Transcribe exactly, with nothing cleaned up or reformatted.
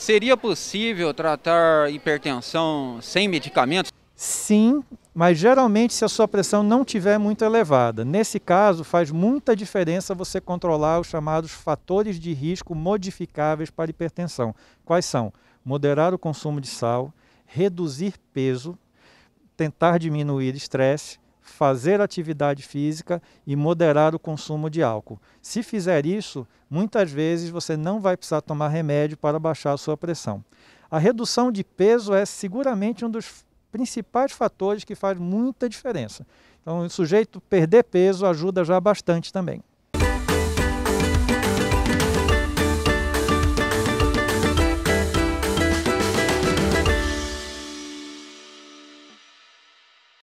Seria possível tratar hipertensão sem medicamentos? Sim, mas geralmente se a sua pressão não estiver muito elevada. Nesse caso, faz muita diferença você controlar os chamados fatores de risco modificáveis para hipertensão. Quais são? Moderar o consumo de sal, reduzir peso, tentar diminuir estresse, fazer atividade física e moderar o consumo de álcool. Se fizer isso, muitas vezes você não vai precisar tomar remédio para baixar a sua pressão. A redução de peso é seguramente um dos principais fatores que faz muita diferença. Então, o sujeito perder peso ajuda já bastante também.